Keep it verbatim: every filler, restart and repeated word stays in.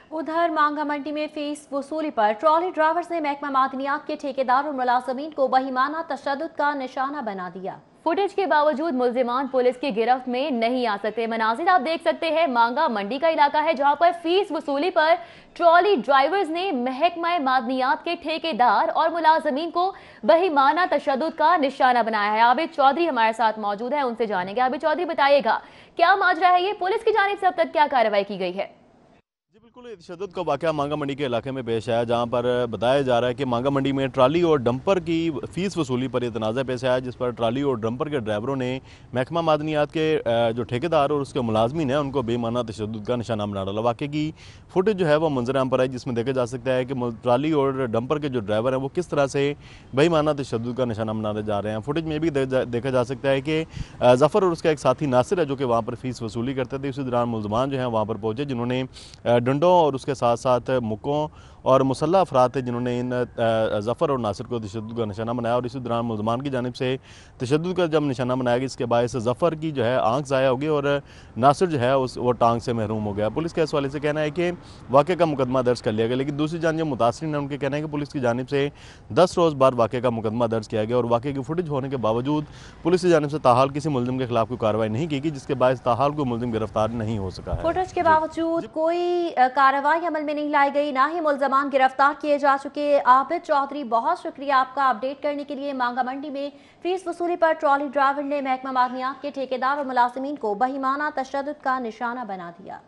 उधर मांगा मंडी में फीस वसूली पर ट्रॉली ड्राइवर्स ने महकमा मादनियात के ठेकेदार और मुलाजमीन को बहिमाना तशद्दुद का निशाना बना दिया। फुटेज के बावजूद मुल्जिमान पुलिस की गिरफ्त में नहीं आ सकते। मनाजिर आप देख सकते हैं, मांगा मंडी का इलाका है जहां पर फीस वसूली पर ट्रॉली ड्राइवर्स ने महकमा मादनियात के ठेकेदार और मुलाजमीन को बहिमाना तशद्दुद का निशाना बनाया है। आबिद चौधरी हमारे साथ मौजूद है, उनसे जानेंगे। आबिद चौधरी, बताइएगा क्या माजरा है ये, पुलिस की जानिब से अब तक क्या कार्रवाई की गई है? जी बिल्कुल, तशद्दुद का वाक़या मांगा मंडी के इलाके में पेश आया, जहाँ पर बताया जा रहा है कि मांगा मंडी में ट्राली और डंपर की फ़ीस वसूली पर यह तनाज़ा पेश आया, जिस पर ट्राली और डंपर के ड्राइवरों ने महकमा मादनियात के जो ठेकेदार और उसके मुलाजमीन हैं उनको बेमाना तशद्दुद का निशाना बना डाला। वाक़े की फुटेज जो है वो मंजर आम पर है, जिसमें देखा जा सकता है कि ट्राली और डंपर के जो ड्राइवर हैं वो किस तरह से बेमाना तशद्दुद का निशाना बनाने जा रहे हैं। फुटेज में भी देखा जा सकता है कि ज़फ़र और उसका एक साथी नासिर है जो कि वहाँ पर फ़ीस वसूली करते थे। इसी दौरान मुल्ज़मान जो हैं वहाँ पर पहुँचे, जिन्होंने डंडों और उसके साथ साथ मुक्कों और मुसल्लह अफराद थे जिन्होंने इन ज़फ़र और नासिर को तशद्दुद का निशाना बनाया। और इसी दौरान मुल्ज़मान की जानिब से तशद्दुद का जब निशाना बनाया गया, इसके बायस ज़फ़र की जो है आंख ज़ाया हो गई और नासिर जो है उस वो टांग से महरूम हो गया। पुलिस के इस हवाले से कहना है कि वाक़े का मुकदमा दर्ज कर लिया गया, लेकिन दूसरी जान जो मुतासरीन है उनके कहना है कि पुलिस की जानिब से दस रोज़ बाद वाक़े का मुकदमा दर्ज किया गया और वाक़े की फुटेज होने के बावजूद पुलिस की जानिब से ताहाल किसी मुल्ज़िम के खिलाफ कोई कार्रवाई नहीं की गई, जिसके बायस ताहाल कोई मुल्ज़िम गिरफ्तार नहीं हो सका है। फुटेज के बावजूद कोई कार्रवाई अमल में नहीं लाई गई, ना ही मुल्ज़मान गिरफ्तार किए जा चुके। आबिद चौधरी, बहुत शुक्रिया आपका अपडेट करने के लिए। मांगा मंडी में फीस वसूली पर ट्रॉली ड्राइवर ने महकमा मादनियात के ठेकेदार और मुलाजिमीन को बहिमाना तशद्दुद का निशाना बना दिया।